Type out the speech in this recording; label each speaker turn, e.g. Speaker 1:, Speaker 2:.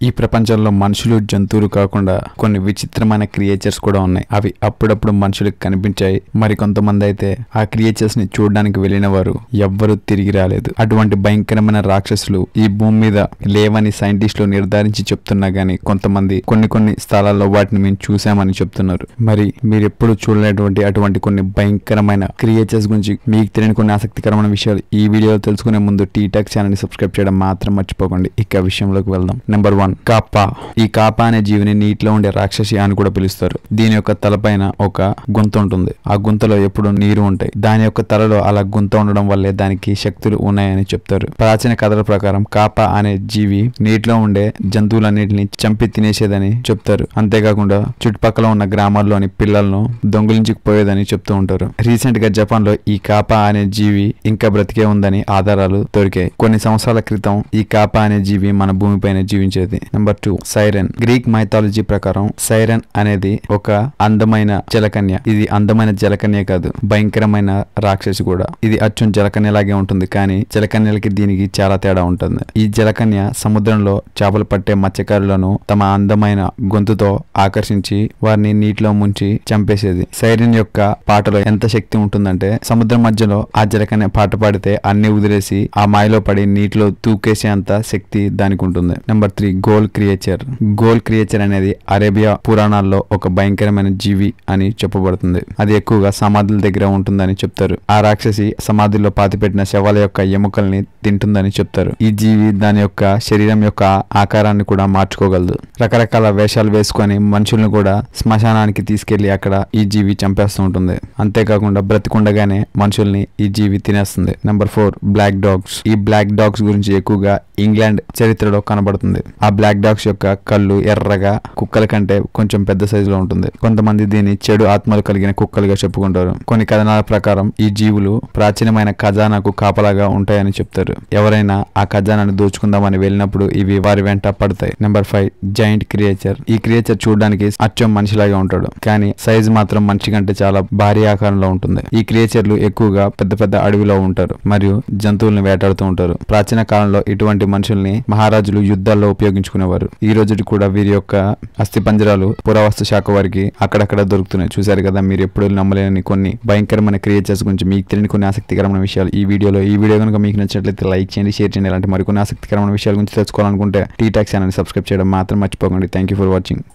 Speaker 1: ఈ ప్రపంచంలో మనుషులు జంతువులు కాకుండా కొన్ని విచిత్రమైన క్రియేచర్స్ కూడా ఉన్నాయి. అవి అప్పుడప్పుడు మనుషులకు కనిపించాయి. మరి కొంతమంది అయితే ఆ క్రియేచర్స్ ని చూడడానికి వెళ్ళిన వారు ఎవ్వరూ తిరిగి రాలేదు. అటువంటి భయంకరమైన రాక్షసులు ఈ భూమి మీద లేవని సైంటిస్టులు నిర్ధారించి చెప్తున్నా గానీ కొంతమంది కొన్ని స్థలాల్లో వాటిని మేము చూసామని చెప్తున్నారు. మరి మీరు ఎప్పుడు చూడలేటువంటి అటువంటి కొన్ని భయంకరమైన క్రియేచర్స్ గురించి మీకు తెలియని కొన్ని ఆసక్తికరమైన విషయాలు ఈ వీడియోలో తెలుసుకునే ముందు టీటాక్ ఛానల్ ని సబ్స్క్రైబ్ చేయడం మాత్రం మర్చిపోకండి. ఇక విషయంలోకి వెళ్దాం. Number 1, kappa. ఈ కాపా అనే జీవిని నీటిలో ఉండే రాక్షసి అని కూడా పిలుస్తారు. దీని యొక్క తలపైన ఒక గుంత ఉంటుంది. ఆ గుంతలో ఎప్పుడు నీరు ఉంటాయి. దాని యొక్క తలలో అలా గుంత ఉండడం వల్లే దానికి శక్తులు ఉన్నాయని చెప్తారు. ప్రాచీన కథల ప్రకారం కాపా అనే జీవి నీటిలో ఉండే జంతువులన్నిటిని చంపి తినేసేదని చెప్తారు. అంతేకాకుండా చుట్టుపక్కల ఉన్న గ్రామాల్లోని పిల్లలను దొంగిలించుకుపోయేదని చెప్తూ ఉంటారు. రీసెంట్ గా జపాన్ లో ఈ కాపా అనే జీవి ఇంకా బ్రతికే ఉందని ఆధారాలు దొరికాయి. కొన్ని సంవత్సరాల క్రితం ఈ కాపా అనే జీవి మన భూమిపైన జీవించేది. Number 2, siren. గ్రీక్ మైథాలజీ ప్రకారం సైరన్ అనేది ఒక అందమైన జలకన్య. ఇది అందమైన జలకన్య కాదు, భయంకరమైన రాక్షసి కూడా. ఇది అచ్చం జలకన్యలాగే ఉంటుంది, కానీ జలకన్యలకి దీనికి చాలా తేడా ఉంటుంది. ఈ జలకన్య సముద్రంలో చేపలు పట్టే మత్స్యకారులను తమ అందమైన గొంతుతో ఆకర్షించి వారిని నీటిలో ముంచి చంపేసేది. సైరన్ యొక్క పాటలో ఎంత శక్తి ఉంటుందంటే సముద్రం మధ్యలో ఆ జలకన్య పాట పాడితే అన్ని వదిలేసి ఆ మాయలో పడి నీటిలో తూకేసే అంత శక్తి దానికి ఉంటుంది. Number 3, ghoul creature. Ghoul creature అనేది అరేబియా పురాణాల్లో ఒక భయంకరమైన జీవి అని చెప్పబడుతుంది. అది ఎక్కువగా సమాధుల దగ్గర ఉంటుందని చెప్తారు. ఆ రాక్షసి సమాధుల్లో పాతిపెట్టిన శవాల యొక్క ఎముకల్ని తింటుందని చెప్తారు. ఈ జీవి దాని యొక్క శరీరం యొక్క ఆకారాన్ని కూడా మార్చుకోగలదు. రకరకాల వేషాలు వేసుకొని మనుషులను కూడా శ్మశానానికి తీసుకెళ్లి అక్కడ ఈ జీవి చంపేస్తూ ఉంటుంది. అంతేకాకుండా బ్రతికుండగానే మనుషుల్ని ఈ జీవి తినేస్తుంది. Number 4, black dogs. ఈ బ్లాక్ డాగ్స్ గురించి ఎక్కువగా ఇంగ్లాండ్ చరిత్రలో కనబడుతుంది. ఆ బ్లాక్ డాగ్స్ యొక్క కళ్ళు ఎర్రగా కుక్కల కంటే కొంచెం పెద్ద సైజులో ఉంటుంది. కొంతమంది దీన్ని చెడు ఆత్మలు కలిగిన కుక్కలుగా చెప్పుకుంటారు. కొన్ని కథనాల ప్రకారం ఈ జీవులు ప్రాచీనమైన ఖజానాకు కాపలాగా ఉంటాయని చెప్తారు. ఎవరైనా ఆ ఖజానాను దోచుకుందామని వెళ్ళినప్పుడు ఇవి వారి వెంట పడతాయి. Number 5, giant creature. ఈ క్రియేచర్ చూడడానికి అచ్చం మనిషిలాగా ఉంటాడు, కానీ సైజ్ మాత్రం మనిషి కంటే చాలా భారీ ఆకారంలో ఉంటుంది. ఈ క్రియేచర్లు ఎక్కువగా పెద్ద అడవిలో ఉంటారు మరియు జంతువులను వేటాడుతూ ఉంటారు. ప్రాచీన కాలంలో ఇటువంటి మనుషుల్ని మహారాజులు యుద్ధాల్లో ఉపయోగించుకునేవారు. ఈ రోజు కూడా వీరి యొక్క అస్థిపంజరాలు పురావస్తు శాఖ వారికి అక్కడక్కడ దొరుకుతున్నాయి. చూశారు కదా, మీరు ఎప్పుడు నమ్మలేని కొన్ని భయంకరమైన క్రియేచర్స్ గురించి మీకు తెలియని కొన్ని ఆసక్తికరమైన విషయాలు ఈ వీడియో కనుక మీకు నచ్చినట్లయితే లైక్ చేయండి, షేర్ చేయండి. ఇలాంటి మరికొన్ని ఆసక్తికరమైన విషయాల గురించి తెలుసుకోవాలనుకుంటే టీటాక్ ఛానల్ ని సబ్స్క్రైబ్ చేయడం మాత్రం మర్చిపోకండి. Thank you for watching.